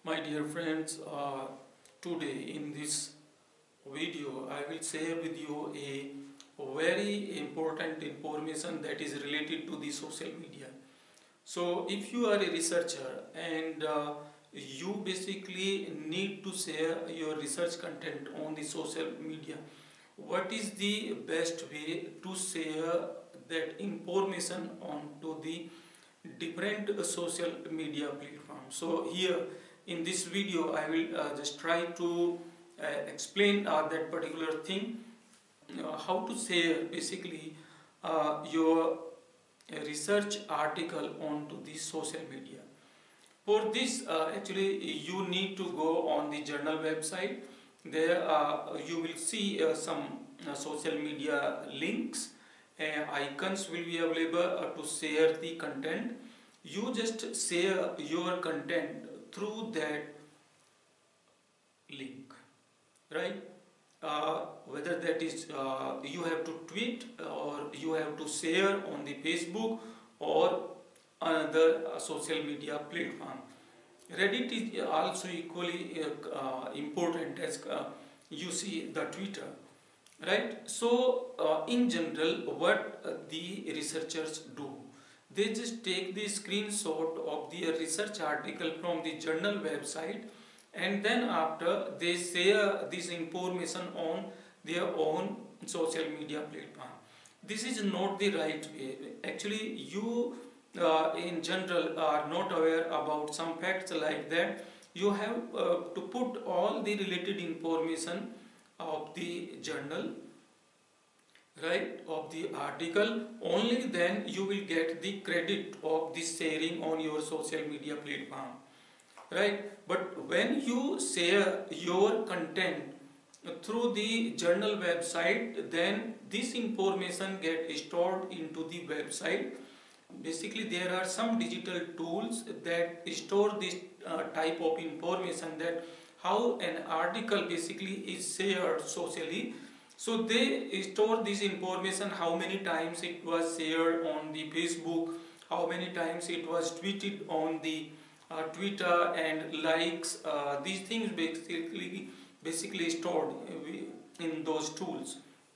My dear friends, today in this video I will share with you a very important information that is related to the social media. So if you are a researcher and you basically need to share your research content on the social media, what is the best way to share that information onto the different social media platforms? So here in this video I will just try to explain that particular thing, how to share basically your research article onto the social media. For this actually you need to go on the journal website. There you will see some social media links, icons will be available to share the content. You just share your content through that link, right? Whether that is you have to tweet or you have to share on the Facebook or another social media platform. Reddit is also equally important as you see the Twitter, right? So in general what the researchers do, they just take the screenshot of their research article from the journal website, and then after they share this information on their own social media platform. This is not the right way. Actually you in general are not aware about some facts like that. You have to put all the related information of the journal, right, of the article. Only then you will get the credit of this sharing on your social media platform, right? But when you share your content through the journal website, then this information gets stored into the website. Basically there are some digital tools that store this type of information, that how an article basically is shared socially. So they store this information, how many times it was shared on the Facebook, how many times it was tweeted on the Twitter, and likes. These things basically stored in those tools.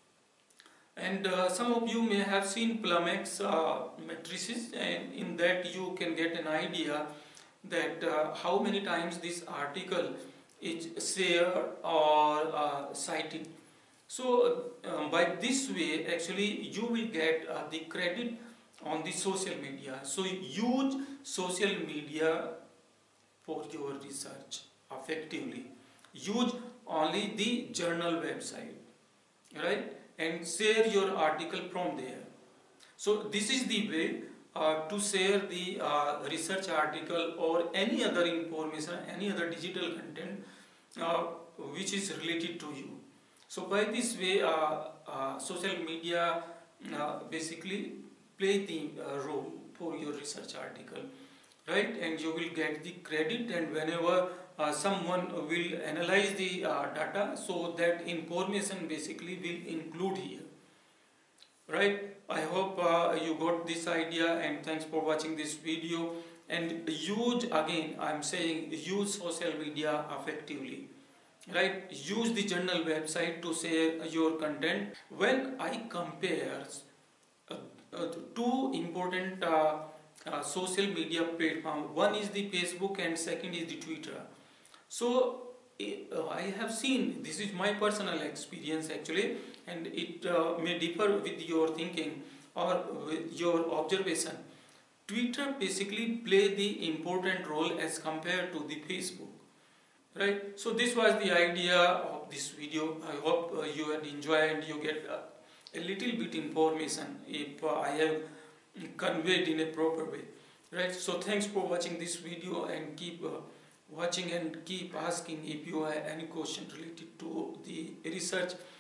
And some of you may have seen Plumex matrices, and in that you can get an idea that how many times this article is shared or cited. So by this way actually you will get the credit on the social media. So use social media for your research effectively. Use only the journal website, right, and share your article from there. So this is the way to share the research article or any other information, any other digital content uh, which is related to you. So by this way social media basically play the role for your research article, right, and you will get the credit. And whenever someone will analyze the data, so that information basically will include here, right? I hope you got this idea, and thanks for watching this video. And use, again I'm saying, use social media effectively, right? Use the journal website to share your content. When I compare uh, two important social media platform, one is the Facebook and second is the Twitter. So I have seen, this is my personal experience actually, and it may differ with your thinking or with your observation. Twitter basically play the important role as compared to the Facebook, right? So this was the idea of this video. I hope you had enjoyed and you get a little bit information if I have conveyed in a proper way, right? So thanks for watching this video, and keep watching and keep asking if you have any question related to the research